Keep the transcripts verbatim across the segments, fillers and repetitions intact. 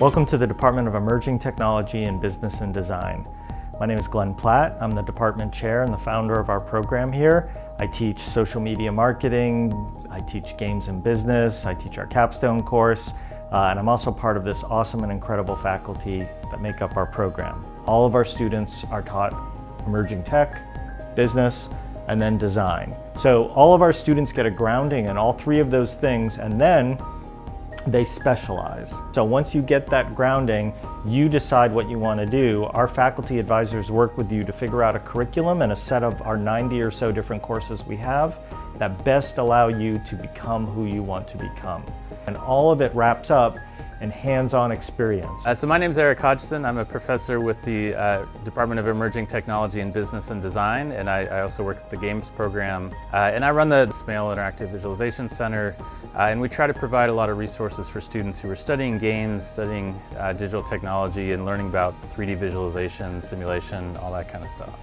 Welcome to the Department of Emerging Technology in Business and Design. My name is Glen Platt. I'm the department chair and the founder of our program here. I teach social media marketing, I teach games and business, I teach our capstone course, uh, and I'm also part of this awesome and incredible faculty that make up our program. All of our students are taught emerging tech, business, and then design. So all of our students get a grounding in all three of those things, and then they specialize. So once you get that grounding, you decide what you want to do. Our faculty advisors work with you to figure out a curriculum and a set of our ninety or so different courses we have that best allow you to become who you want to become. And all of it wraps up in hands-on experience. Uh, so my name is Eric Hodgson. I'm a professor with the uh, Department of Emerging Technology in Business and Design, and I, I also work at the Games program. Uh, and I run the Smale Interactive Visualization Center, uh, and we try to provide a lot of resources for students who are studying games, studying uh, digital technology, and learning about three D visualization, simulation, all that kind of stuff.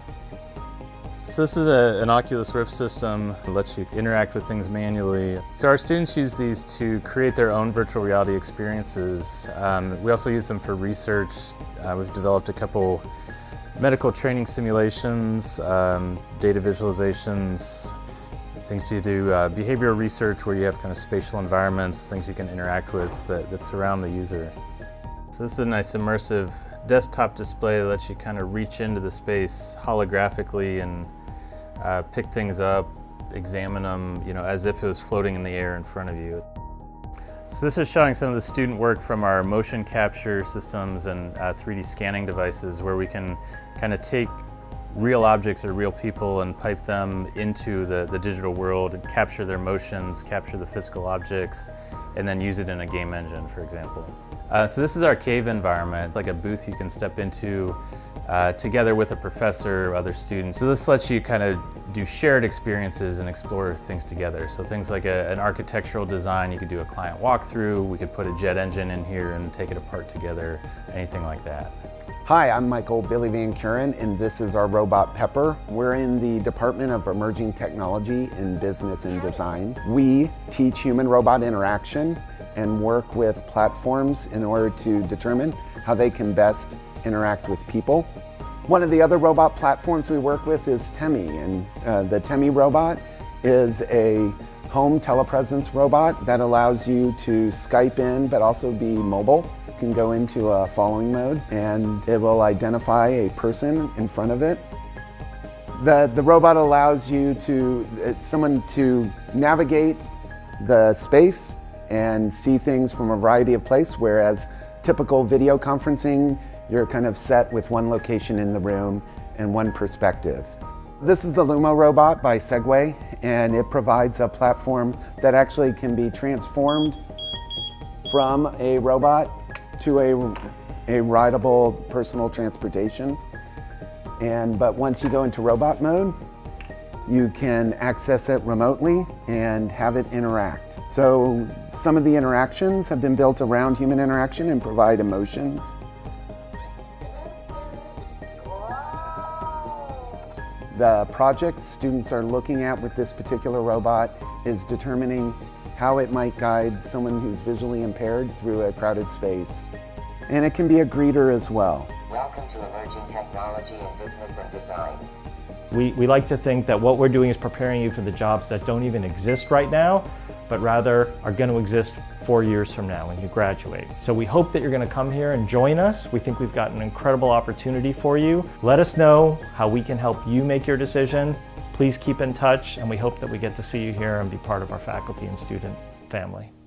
So this is a, an Oculus Rift system that lets you interact with things manually. So our students use these to create their own virtual reality experiences. Um, we also use them for research. Uh, we've developed a couple medical training simulations, um, data visualizations, things to do uh, behavioral research where you have kind of spatial environments, things you can interact with that, that surround the user. So this is a nice immersive desktop display that lets you kind of reach into the space holographically and uh, pick things up, examine them, you know, as if it was floating in the air in front of you. So this is showing some of the student work from our motion capture systems and uh, three D scanning devices, where we can kind of take real objects or real people and pipe them into the, the digital world and capture their motions, capture the physical objects, and then use it in a game engine, for example. Uh, so this is our cave environment, like a booth you can step into uh, together with a professor or other students. So this lets you kind of do shared experiences and explore things together. So things like a, an architectural design, you could do a client walkthrough, we could put a jet engine in here and take it apart together, anything like that. Hi, I'm Michael Bailey-Van Kuren, and this is our robot Pepper. We're in the Department of Emerging Technology in Business and Design. We teach human-robot interaction and work with platforms in order to determine how they can best interact with people. One of the other robot platforms we work with is Temi, and uh, the Temi robot is a home telepresence robot that allows you to Skype in but also be mobile. You can go into a following mode and it will identify a person in front of it. The, the robot allows you to, uh, someone to navigate the space and see things from a variety of places, whereas typical video conferencing, you're kind of set with one location in the room and one perspective. This is the Lumo robot by Segway, and it provides a platform that actually can be transformed from a robot to a, a rideable personal transportation. And, but once you go into robot mode, you can access it remotely and have it interact. So some of the interactions have been built around human interaction and provide emotions. The project students are looking at with this particular robot is determining how it might guide someone who's visually impaired through a crowded space. And it can be a greeter as well. Welcome to Emerging Technology in Business and Design. We, we like to think that what we're doing is preparing you for the jobs that don't even exist right now, but rather are going to exist four years from now when you graduate. So we hope that you're going to come here and join us. We think we've got an incredible opportunity for you. Let us know how we can help you make your decision. Please keep in touch, and we hope that we get to see you here and be part of our faculty and student family.